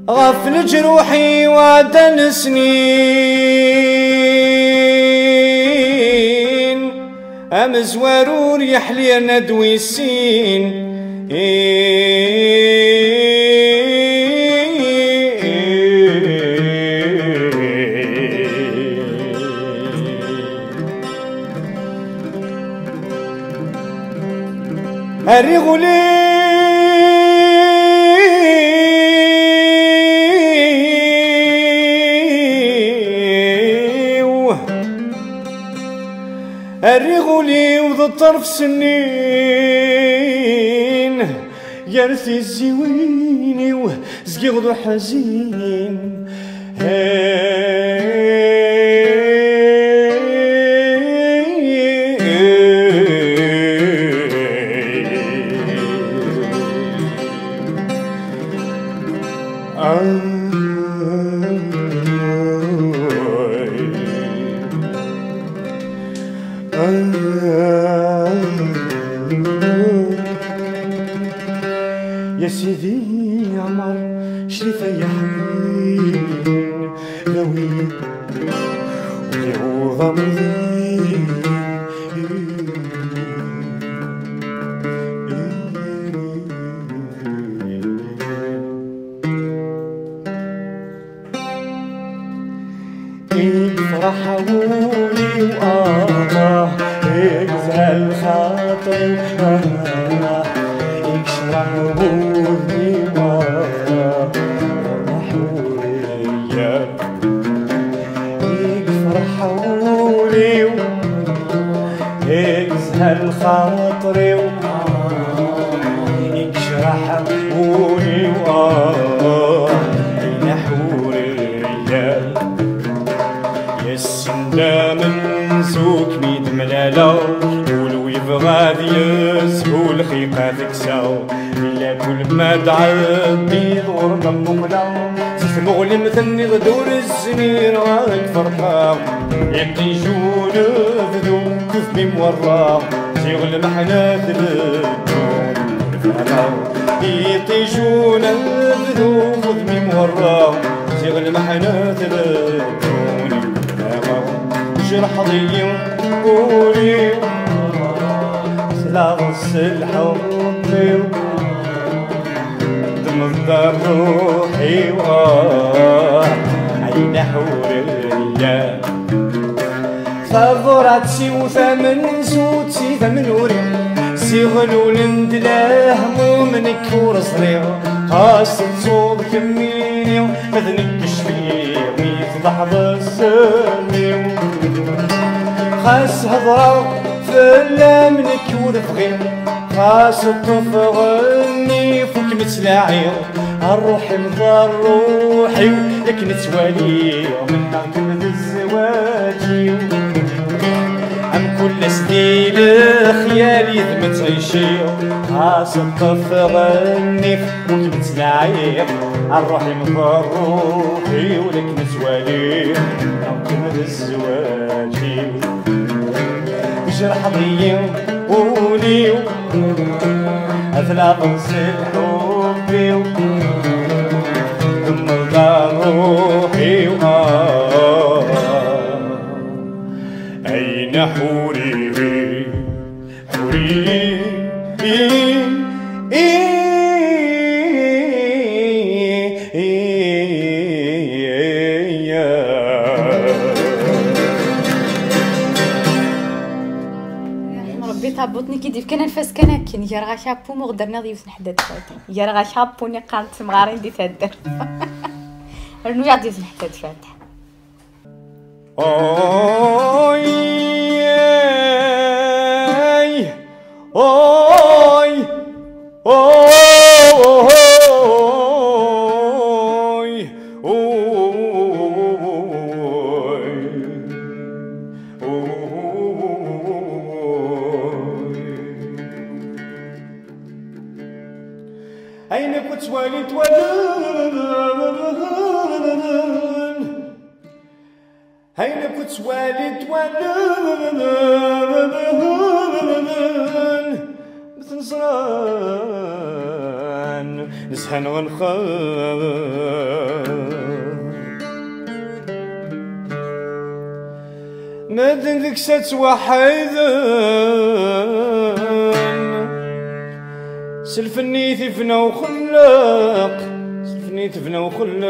غفل جروحي وعدن سنين أمزورور يحلي ندوي السين الرغلي الرغلي وذا الطرف سنين يرثي الزويني وزقيغ ذو حزين يا سيدي عمر شريفة يا حبيبي ذوي وغمضين يفرح ولي وآه يجزل خاطري يشرح بودي وحورية يفرح ولي يجزل خاطري يشرح بودي وحورية يسندا من سوق ميد ملالا ولو يبغى يسهول خيقة تكساو إلا كل ما تعبي دور ضمقلا تسمغلي مثلني غدور الزنين راك فرحا يتيجون ذو كثبي مورا زيغل محنا ثبتون فهلا يتيجون ذو كثبي مورا زيغل محنا ثبتون جرح ضيم قولي سلاغس الحب تمضى روحي عين حورية فضرات سي وثمن سوتي ثمن وري سي غلول ندلاه منك ورصريغ خاص تصوب كميني مذنك شفيغ ميفضح بالسمي خاص هضرة فلا منك ورفغي خاص الطفغني فوك متلاعير الروح مضار روحي لك نتوالي من نركب الزواجي عم كل سديل خيالي ذم تعيشي خاص الطفغني فوك متلاعير الروح مضار روحي ولك نتوالي نركب الزواجي جرح ضيم قولي أثناء قنص حبي ثم رضا روحي أين حوري حوري بطني كيدير كان نفاس كان يا راه شابو مغدرنا ضيوف نحدد يا راه شابوني قالت مغارين دي تهدر رنو ضيوف نحدد فاتح اوي اوي اوي أين كنت والد أين كنت والد مثل نسهن ونخان سادن ذيك ساتوحيدن سلفني ثفنا وخلاق سلفني ثفنا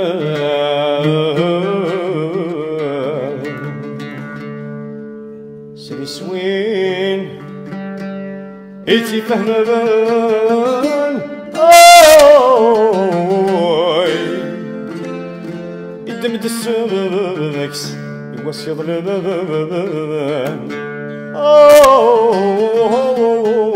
وخلاق سري سوين ايتي فهمة بان يدمد السمكس يوسي ظلمان